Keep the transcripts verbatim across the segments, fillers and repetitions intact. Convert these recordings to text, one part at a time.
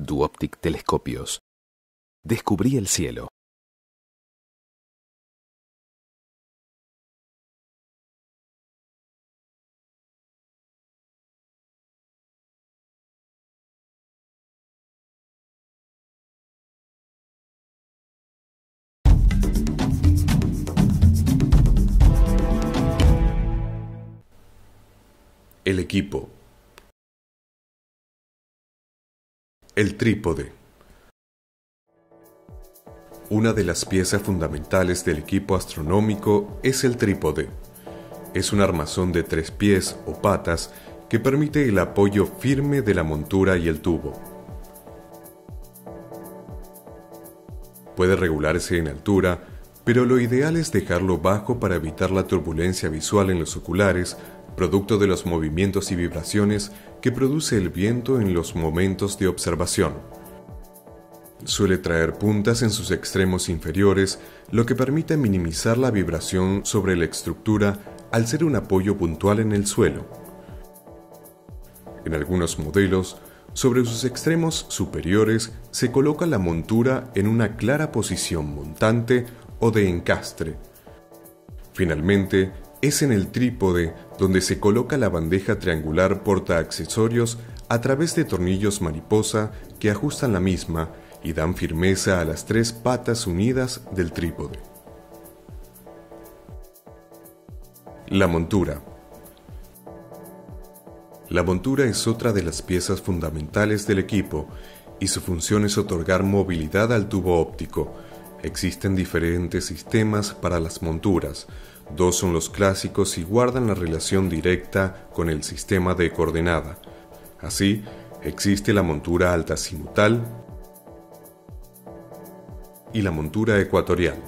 Duoptic Telescopios. Descubrí el cielo. El equipo. El trípode. Una de las piezas fundamentales del equipo astronómico es el trípode. Es un armazón de tres pies o patas que permite el apoyo firme de la montura y el tubo. Puede regularse en altura, pero lo ideal es dejarlo bajo para evitar la turbulencia visual en los oculares, producto de los movimientos y vibraciones que produce el viento en los momentos de observación. Suele traer puntas en sus extremos inferiores, lo que permite minimizar la vibración sobre la estructura al ser un apoyo puntual en el suelo. En algunos modelos, sobre sus extremos superiores se coloca la montura en una clara posición montante o de encastre. Finalmente, es en el trípode donde se coloca la bandeja triangular porta-accesorios a través de tornillos mariposa que ajustan la misma y dan firmeza a las tres patas unidas del trípode. La montura. La montura es otra de las piezas fundamentales del equipo y su función es otorgar movilidad al tubo óptico. Existen diferentes sistemas para las monturas. Dos son los clásicos y guardan la relación directa con el sistema de coordenada. Así, existe la montura altazimutal y la montura ecuatorial.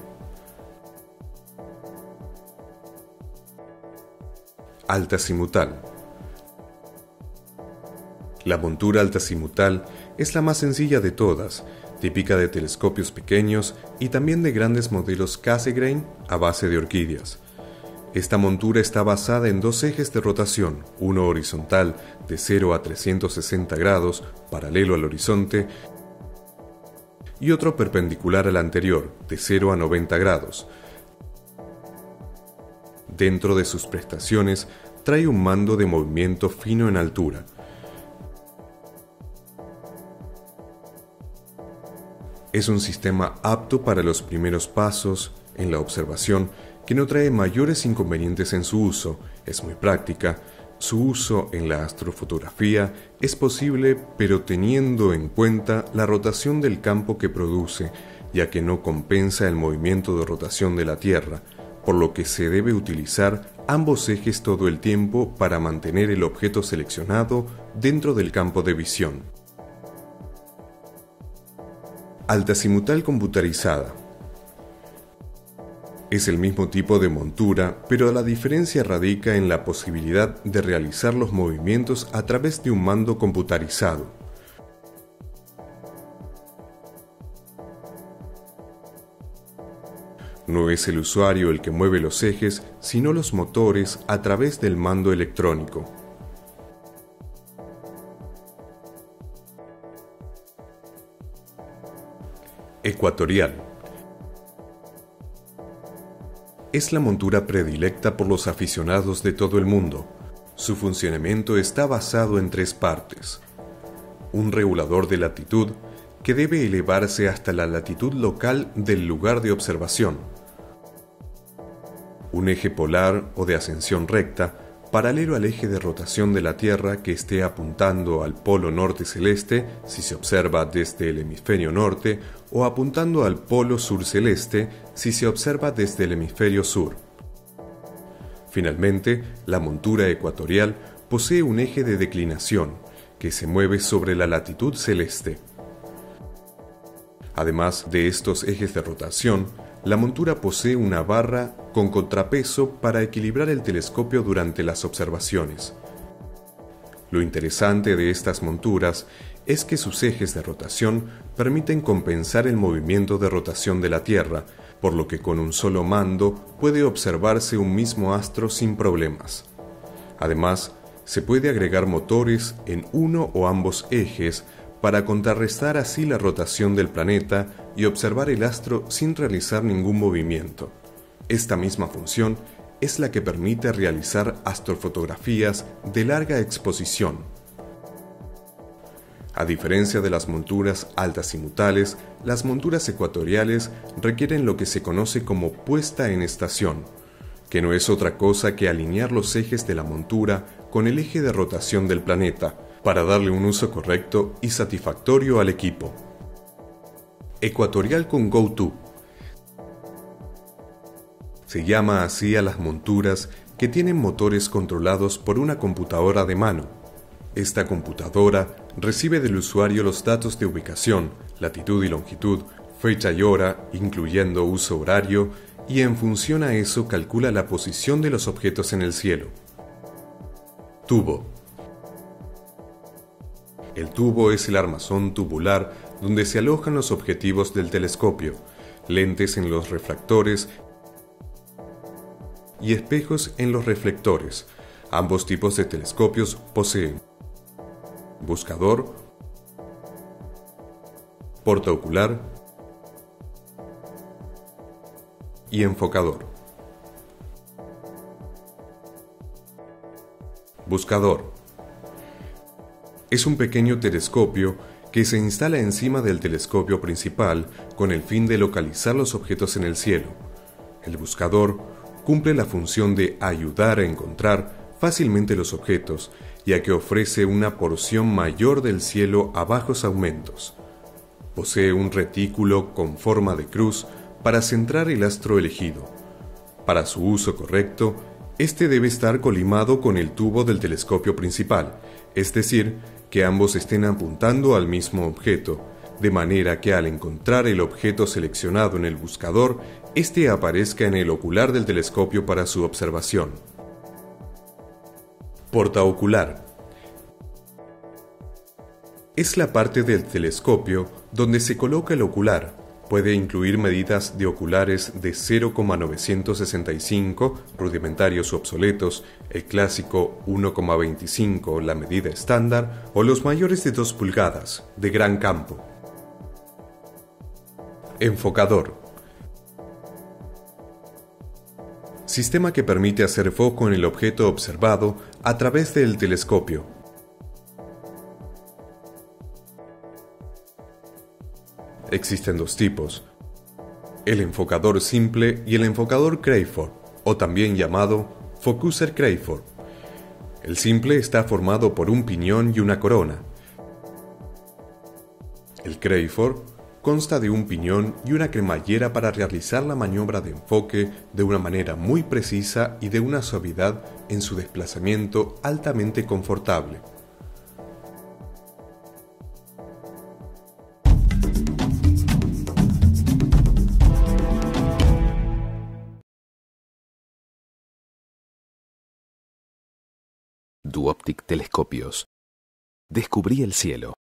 Altazimutal. La montura altazimutal es la más sencilla de todas, típica de telescopios pequeños y también de grandes modelos Cassegrain a base de orquídeas. Esta montura está basada en dos ejes de rotación, uno horizontal de cero a trescientos sesenta grados, paralelo al horizonte, y otro perpendicular al anterior, de cero a noventa grados. Dentro de sus prestaciones, trae un mando de movimiento fino en altura. Es un sistema apto para los primeros pasos en la observación, que no trae mayores inconvenientes en su uso, es muy práctica. Su uso en la astrofotografía es posible, pero teniendo en cuenta la rotación del campo que produce, ya que no compensa el movimiento de rotación de la Tierra, por lo que se debe utilizar ambos ejes todo el tiempo para mantener el objeto seleccionado dentro del campo de visión. Altazimutal computarizada. Es el mismo tipo de montura, pero la diferencia radica en la posibilidad de realizar los movimientos a través de un mando computarizado. No es el usuario el que mueve los ejes, sino los motores a través del mando electrónico. Ecuatorial. Es la montura predilecta por los aficionados de todo el mundo. Su funcionamiento está basado en tres partes. Un regulador de latitud, que debe elevarse hasta la latitud local del lugar de observación. Un eje polar o de ascensión recta, paralelo al eje de rotación de la Tierra que esté apuntando al polo norte celeste si se observa desde el hemisferio norte o apuntando al polo sur celeste si se observa desde el hemisferio sur. Finalmente, la montura ecuatorial posee un eje de declinación que se mueve sobre la latitud celeste. Además de estos ejes de rotación, la montura posee una barra con contrapeso para equilibrar el telescopio durante las observaciones. Lo interesante de estas monturas es que sus ejes de rotación permiten compensar el movimiento de rotación de la Tierra, por lo que con un solo mando puede observarse un mismo astro sin problemas. Además, se puede agregar motores en uno o ambos ejes para contrarrestar así la rotación del planeta y observar el astro sin realizar ningún movimiento. Esta misma función es la que permite realizar astrofotografías de larga exposición. A diferencia de las monturas altazimutales, las monturas ecuatoriales requieren lo que se conoce como puesta en estación, que no es otra cosa que alinear los ejes de la montura con el eje de rotación del planeta, para darle un uso correcto y satisfactorio al equipo. Ecuatorial con GoTo. Se llama así a las monturas que tienen motores controlados por una computadora de mano. Esta computadora recibe del usuario los datos de ubicación, latitud y longitud, fecha y hora, incluyendo uso horario, y en función a eso calcula la posición de los objetos en el cielo. Tubo. El tubo es el armazón tubular donde se alojan los objetivos del telescopio, lentes en los refractores y espejos en los reflectores. Ambos tipos de telescopios poseen buscador, portaocular y enfocador. Buscador. Es un pequeño telescopio que se instala encima del telescopio principal con el fin de localizar los objetos en el cielo. El buscador cumple la función de ayudar a encontrar fácilmente los objetos, ya que ofrece una porción mayor del cielo a bajos aumentos. Posee un retículo con forma de cruz para centrar el astro elegido. Para su uso correcto, este debe estar colimado con el tubo del telescopio principal, es decir, que ambos estén apuntando al mismo objeto, de manera que al encontrar el objeto seleccionado en el buscador, éste aparezca en el ocular del telescopio para su observación. Portaocular. Es la parte del telescopio donde se coloca el ocular. Puede incluir medidas de oculares de cero coma novecientos sesenta y cinco, rudimentarios u obsoletos, el clásico uno coma veinticinco, la medida estándar, o los mayores de dos pulgadas, de gran campo. Enfocador. Sistema que permite hacer foco en el objeto observado a través del telescopio. Existen dos tipos: el enfocador simple y el enfocador Crayford, o también llamado Focuser Crayford. El simple está formado por un piñón y una corona. El Crayford consta de un piñón y una cremallera para realizar la maniobra de enfoque de una manera muy precisa y de una suavidad en su desplazamiento altamente confortable. Duoptic Telescopios. Descubrí el cielo.